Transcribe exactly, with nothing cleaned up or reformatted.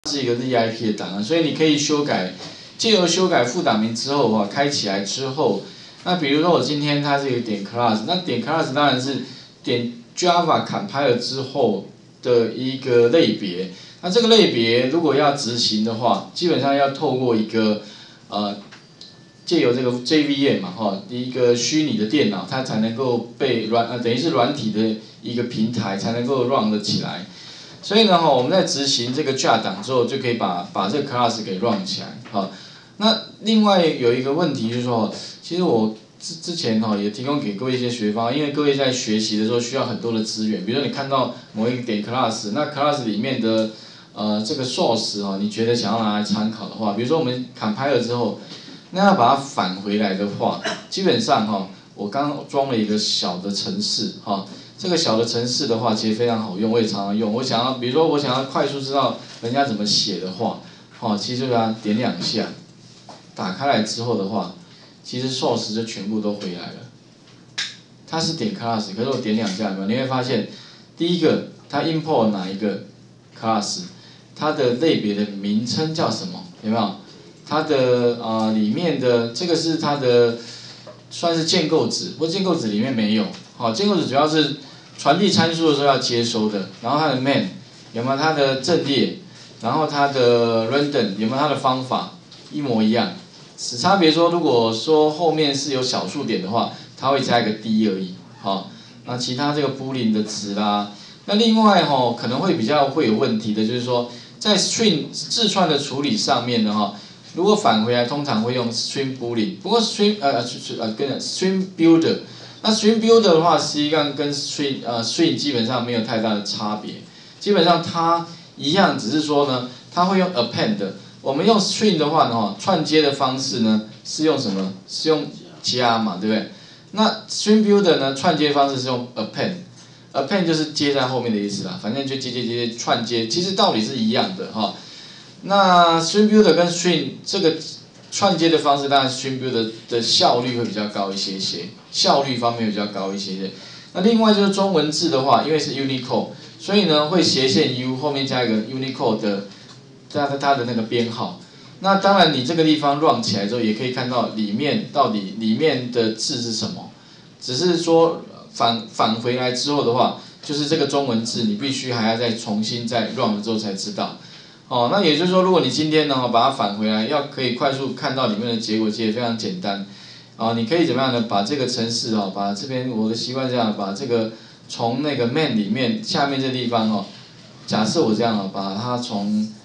是一个 Z I P 的档案，所以你可以修改，借由修改副档名之后的话，开起来之后，那比如说我今天它是一个点 class， 那点 class 当然是点 Java compiler 之后的一个类别。那这个类别如果要执行的话，基本上要透过一个呃借由这个 J V M 嘛，哈，一个虚拟的电脑，它才能够被软呃等于是软体的一个平台才能够 run 得起来。所以呢，哈，我们在执行这个 jar 档之后，就可以把把这个 class 给 run 起来，好。那另外有一个问题就是说，其实我之之前哈也提供给各位一些学方，因为各位在学习的时候需要很多的资源，比如说你看到某一个点 class， 那 class 里面的呃这个 source 哈，你觉得想要拿来参考的话，比如说我们 compile 之后，那要把它返回来的话，基本上哈，我刚刚装了一个小的程式哈。这个小的程式的话，其实非常好用，我也常常用。我想要，比如说我想要快速知道人家怎么写的话，哦，其实就要点两下，打开来之后的话，其实 source 就全部都回来了。它是点 class， 可是我点两下，你会发现，第一个它 import 哪一个 class， 它的类别的名称叫什么，有没有？它的呃里面的这个是它的算是建构值，不过建构值里面没有，好，建构值主要是传递参数的时候要接收的，然后它的 main 有没有它的阵列，然后它的 random 有没有它的方法，一模一样，只差别说如果说后面是有小数点的话，它会加一个 d 而已，好，那其他这个 boolean 的值啦，那另外哈可能会比较会有问题的就是说，在 string 字串的处理上面的哈。如果返回来，通常会用 string boolean， 不过 string 呃呃跟 string builder， 那 string builder 的话，实际上跟 string 呃 string 基本上没有太大的差别，基本上它一样，只是说呢，它会用 append， 我们用 string 的话呢，串接的方式呢是用什么？是用加嘛，对不对？那 string builder 呢，串接方式是用 append，append 就是接在后面的意思啦，反正就接接接接串接，其实道理是一样的哈。那 string builder 跟 string 这个串接的方式，当然 string builder 的效率会比较高一些些，效率方面比较高一些些。那另外就是中文字的话，因为是 Unicode， 所以呢会斜线 U 后面加一个 Unicode 的它的它的那个编号。那当然你这个地方 run 起来之后，也可以看到里面到底里面的字是什么，只是说返返回来之后的话，就是这个中文字你必须还要再重新再 run 了之后才知道。哦，那也就是说，如果你今天呢把它返回来，要可以快速看到里面的结果，其实非常简单。啊，你可以怎么样呢？把这个程式哦，把这边我的习惯这样，把这个从那个 main 里面下面这地方哦，假设我这样哦，把它从